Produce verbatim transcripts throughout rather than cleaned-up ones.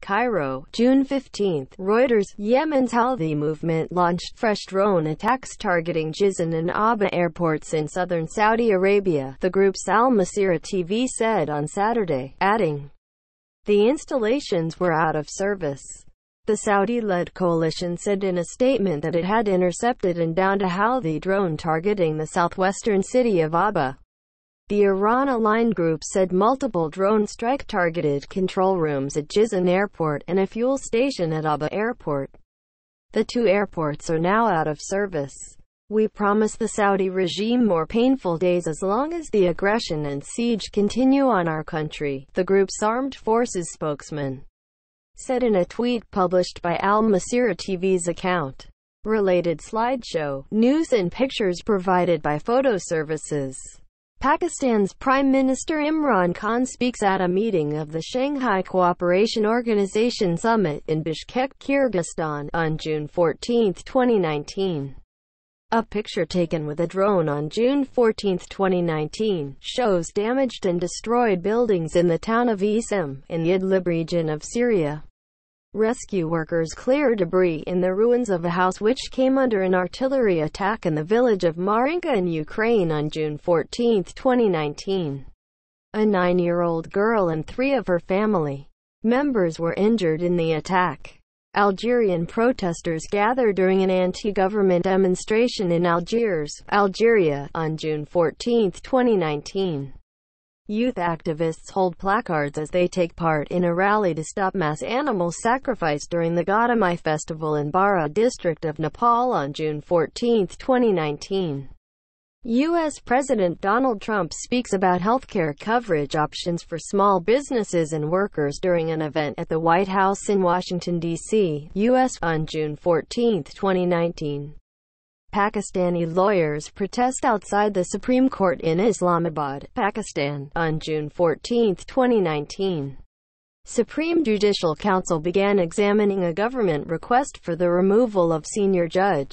Cairo, June fifteenth. Reuters, Yemen's Houthi movement launched fresh drone attacks targeting Jizan and Abha airports in southern Saudi Arabia, the group's Al Masirah T V said on Saturday, adding, "The installations were out of service." The Saudi-led coalition said in a statement that it had intercepted and downed a Houthi drone targeting the southwestern city of Abha. The Iran-aligned group said multiple drone strike targeted control rooms at Jizan Airport and a fuel station at Abha Airport. The two airports are now out of service. "We promise the Saudi regime more painful days as long as the aggression and siege continue on our country," the group's armed forces spokesman said in a tweet published by Al Masirah T V's account. Related slideshow, news and pictures provided by photo services. Pakistan's Prime Minister Imran Khan speaks at a meeting of the Shanghai Cooperation Organization Summit in Bishkek, Kyrgyzstan, on June fourteenth, twenty nineteen. A picture taken with a drone on June fourteenth, twenty nineteen, shows damaged and destroyed buildings in the town of Isim, in the Idlib region of Syria. Rescue workers clear debris in the ruins of a house which came under an artillery attack in the village of Marinka in Ukraine on June fourteenth, twenty nineteen. A nine-year-old girl and three of her family members were injured in the attack. Algerian protesters gathered during an anti-government demonstration in Algiers, Algeria, on June fourteenth, twenty nineteen. Youth activists hold placards as they take part in a rally to stop mass animal sacrifice during the Gadamai festival in Bara district of Nepal on June fourteenth, twenty nineteen. U S President Donald Trump speaks about healthcare coverage options for small businesses and workers during an event at the White House in Washington, D C, U S on June fourteenth, twenty nineteen. Pakistani lawyers protest outside the Supreme Court in Islamabad, Pakistan, on June fourteenth, twenty nineteen. Supreme Judicial Council began examining a government request for the removal of senior judge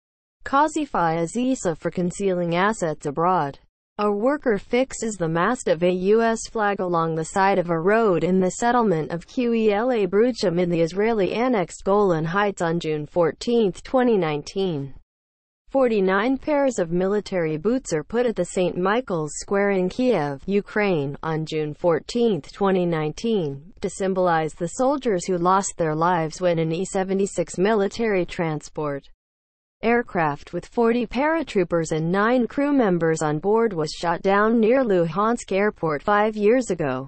Qazi Faiz Issa for concealing assets abroad. A worker fixes the mast of a U S flag along the side of a road in the settlement of Qela Brucham in the Israeli-annexed Golan Heights on June fourteenth, twenty nineteen. forty-nine pairs of military boots are put at the Saint Michael's Square in Kiev, Ukraine, on June fourteenth, twenty nineteen, to symbolize the soldiers who lost their lives when an E seventy-six military transport aircraft with forty paratroopers and nine crew members on board was shot down near Luhansk Airport five years ago.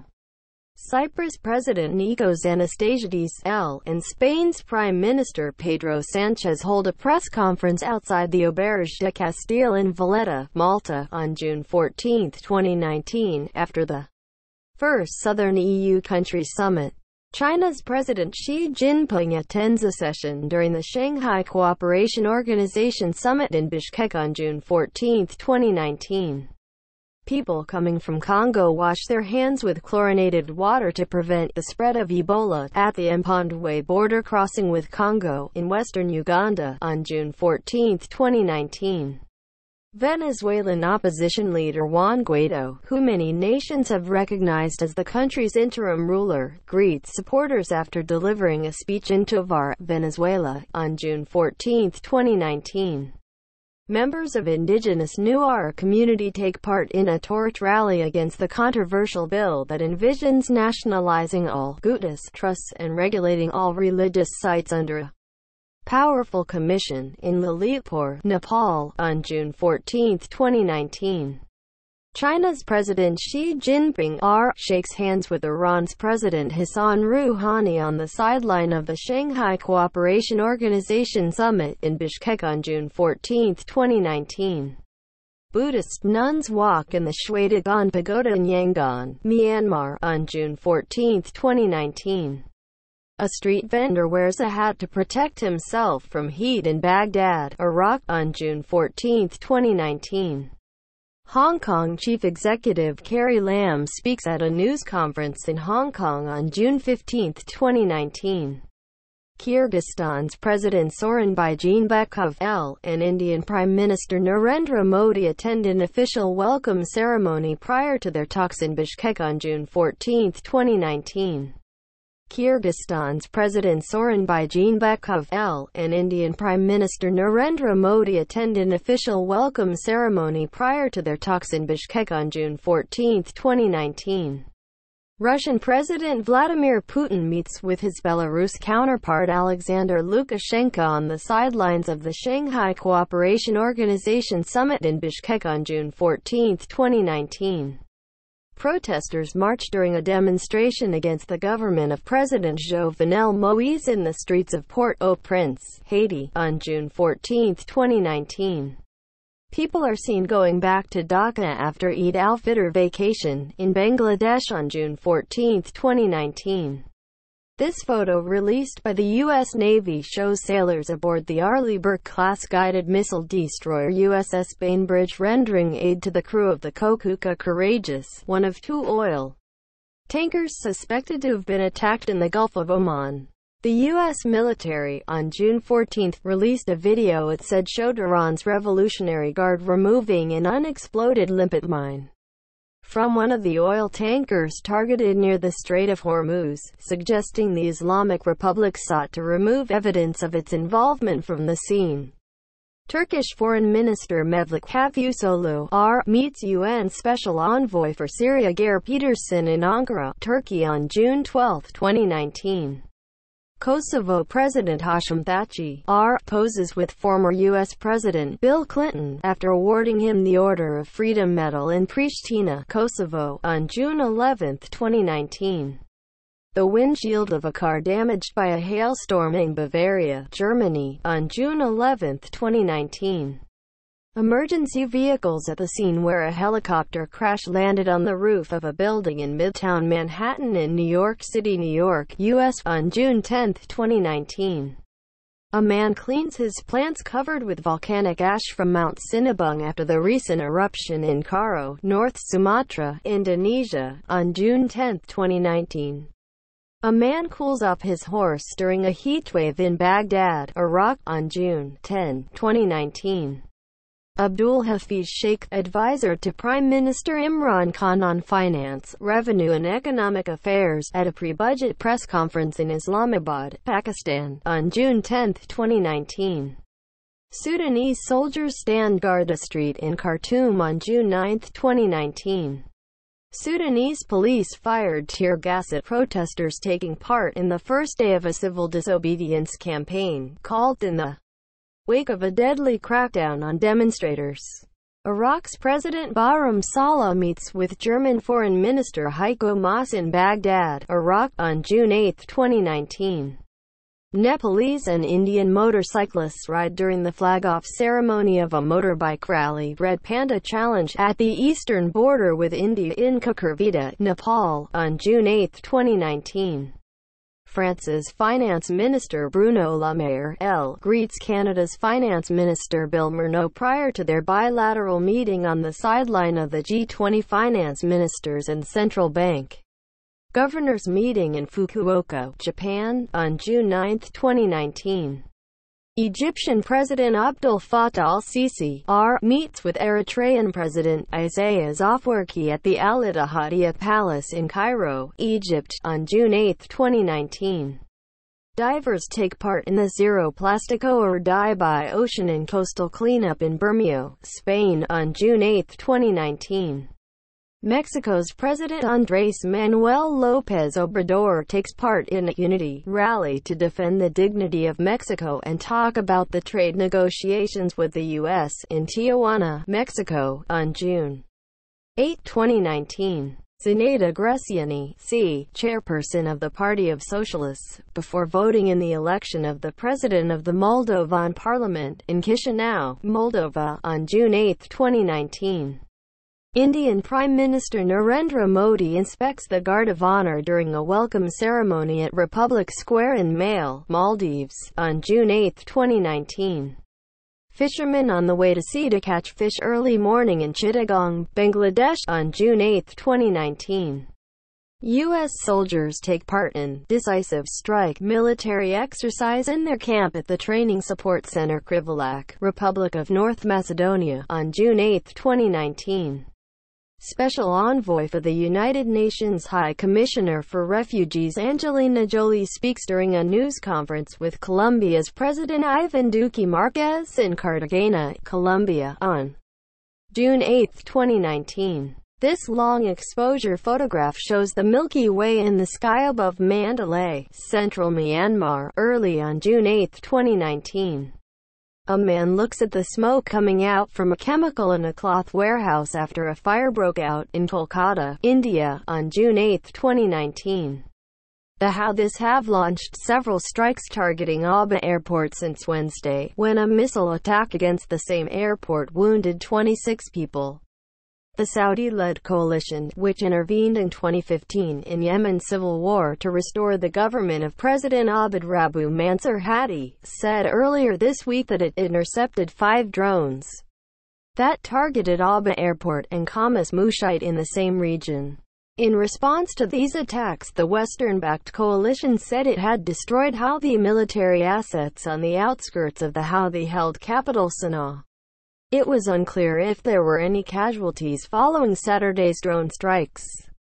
Cyprus President Nikos Anastasiades L. and Spain's Prime Minister Pedro Sanchez hold a press conference outside the Auberge de Castile in Valletta, Malta, on June fourteenth, twenty nineteen, after the first Southern E U country summit. China's President Xi Jinping attends a session during the Shanghai Cooperation Organization Summit in Bishkek on June fourteenth, twenty nineteen. People coming from Congo wash their hands with chlorinated water to prevent the spread of Ebola at the Mpondwe border crossing with Congo, in western Uganda, on June fourteenth, twenty nineteen. Venezuelan opposition leader Juan Guaido, who many nations have recognized as the country's interim ruler, greets supporters after delivering a speech in Tovar, Venezuela, on June fourteenth, twenty nineteen. Members of indigenous Nuer community take part in a torch rally against the controversial bill that envisions nationalizing all Gutas trusts and regulating all religious sites under a powerful commission, in Lalitpur, Nepal, on June fourteenth, twenty nineteen. China's President Xi Jinping R. shakes hands with Iran's President Hassan Rouhani on the sideline of the Shanghai Cooperation Organization Summit in Bishkek on June fourteenth, twenty nineteen. Buddhist nuns walk in the Shwedagon Pagoda in Yangon, Myanmar, on June fourteenth, twenty nineteen. A street vendor wears a hat to protect himself from heat in Baghdad, Iraq, on June fourteenth, twenty nineteen. Hong Kong Chief Executive Carrie Lam speaks at a news conference in Hong Kong on June fifteenth, twenty nineteen. Kyrgyzstan's President Sooronbay Jeenbekov L. and Indian Prime Minister Narendra Modi attend an official welcome ceremony prior to their talks in Bishkek on June fourteenth, twenty nineteen. Kyrgyzstan's President Sooronbay Jeenbekov and Indian Prime Minister Narendra Modi attend an official welcome ceremony prior to their talks in Bishkek on June fourteenth, twenty nineteen. Russian President Vladimir Putin meets with his Belarus counterpart Alexander Lukashenko on the sidelines of the Shanghai Cooperation Organization summit in Bishkek on June fourteenth, twenty nineteen. Protesters marched during a demonstration against the government of President Jovenel Moise in the streets of Port-au-Prince, Haiti, on June fourteenth, twenty nineteen. People are seen going back to Dhaka after Eid al-Fitr vacation in Bangladesh on June fourteenth, twenty nineteen. This photo, released by the U S Navy, shows sailors aboard the Arleigh Burke-class guided missile destroyer U S S Bainbridge rendering aid to the crew of the Kokuka Courageous, one of two oil tankers suspected to have been attacked in the Gulf of Oman. The U S military, on June fourteenth, released a video it said showed Iran's Revolutionary Guard removing an unexploded limpet mine from one of the oil tankers targeted near the Strait of Hormuz, suggesting the Islamic Republic sought to remove evidence of its involvement from the scene. Turkish Foreign Minister Mevlut Cavusoglu R. meets U N Special Envoy for Syria Geir Peterson in Ankara, Turkey on June twelfth, twenty nineteen. Kosovo President Hashim Thaçi R. poses with former U S President Bill Clinton after awarding him the Order of Freedom Medal in Pristina, Kosovo, on June eleventh, twenty nineteen. The windshield of a car damaged by a hailstorm in Bavaria, Germany, on June eleventh, twenty nineteen. Emergency vehicles at the scene where a helicopter crash landed on the roof of a building in Midtown Manhattan in New York City, New York, U S on June tenth, twenty nineteen. A man cleans his plants covered with volcanic ash from Mount Sinabung after the recent eruption in Karo, North Sumatra, Indonesia, on June tenth, twenty nineteen. A man cools off his horse during a heatwave in Baghdad, Iraq, on June tenth, twenty nineteen. Abdul Hafiz Sheikh, advisor to Prime Minister Imran Khan on finance, revenue and economic affairs, at a pre-budget press conference in Islamabad, Pakistan, on June tenth, twenty nineteen. Sudanese soldiers stand guard a street in Khartoum on June ninth, twenty nineteen. Sudanese police fired tear gas at protesters taking part in the first day of a civil disobedience campaign, called in the wake of a deadly crackdown on demonstrators. Iraq's President Bahram Saleh meets with German Foreign Minister Heiko Maas in Baghdad, Iraq, on June eighth, twenty nineteen. Nepalese and Indian motorcyclists ride during the flag-off ceremony of a motorbike rally, Red Panda Challenge, at the eastern border with India in Kukurvida, Nepal, on June eighth, twenty nineteen. France's Finance Minister Bruno Le Maire L. greets Canada's Finance Minister Bill Morneau prior to their bilateral meeting on the sideline of the G twenty finance ministers and central bank governors meeting in Fukuoka, Japan, on June ninth, twenty nineteen. Egyptian President Abdel Fattah al-Sisi R. meets with Eritrean President Isaias Afwerki at the Al Ittihadiyya Palace in Cairo, Egypt, on June eighth, twenty nineteen. Divers take part in the Zero Plastico or Die by Ocean and Coastal Cleanup in Bermeo, Spain, on June eighth, twenty nineteen. Mexico's President Andrés Manuel López Obrador takes part in a unity rally to defend the dignity of Mexico and talk about the trade negotiations with the U S in Tijuana, Mexico, on June eighth, twenty nineteen. Zinaida Greciani, C., chairperson of the Party of Socialists, before voting in the election of the President of the Moldovan Parliament, in Chisinau, Moldova, on June eighth, twenty nineteen. Indian Prime Minister Narendra Modi inspects the Guard of Honor during a welcome ceremony at Republic Square in Male, Maldives, on June eighth, twenty nineteen. Fishermen on the way to sea to catch fish early morning in Chittagong, Bangladesh, on June eighth, twenty nineteen. U S soldiers take part in decisive strike military exercise in their camp at the Training Support Center Krivolak, Republic of North Macedonia, on June eighth, twenty nineteen. Special Envoy for the United Nations High Commissioner for Refugees Angelina Jolie speaks during a news conference with Colombia's President Ivan Duque Marquez in Cartagena, Colombia, on June eighth, twenty nineteen. This long-exposure photograph shows the Milky Way in the sky above Mandalay, central Myanmar, early on June eighth, twenty nineteen. A man looks at the smoke coming out from a chemical in a cloth warehouse after a fire broke out in Kolkata, India, on June eighth, twenty nineteen. The Houthis have launched several strikes targeting Abha airport since Wednesday, when a missile attack against the same airport wounded twenty-six people. The Saudi-led coalition, which intervened in twenty fifteen in Yemen's civil war to restore the government of President Abd Rabbu Mansur Hadi, said earlier this week that it intercepted five drones that targeted Abha Airport and Khamis Mushait in the same region. In response to these attacks, the Western-backed coalition said it had destroyed Houthi military assets on the outskirts of the Houthi-held capital Sana'a. It was unclear if there were any casualties following Saturday's drone strikes.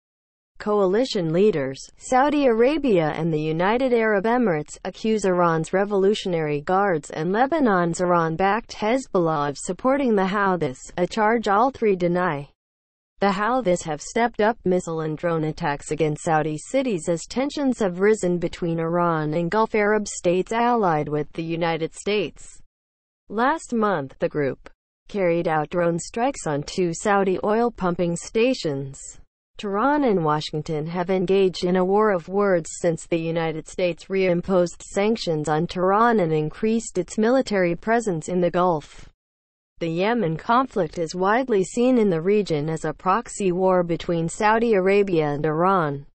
Coalition leaders, Saudi Arabia and the United Arab Emirates, accuse Iran's Revolutionary Guards and Lebanon's Iran-backed Hezbollah of supporting the Houthis, a charge all three deny. The Houthis have stepped up missile and drone attacks against Saudi cities as tensions have risen between Iran and Gulf Arab states allied with the United States. Last month, the group carried out drone strikes on two Saudi oil pumping stations. Tehran and Washington have engaged in a war of words since the United States reimposed sanctions on Tehran and increased its military presence in the Gulf. The Yemen conflict is widely seen in the region as a proxy war between Saudi Arabia and Iran.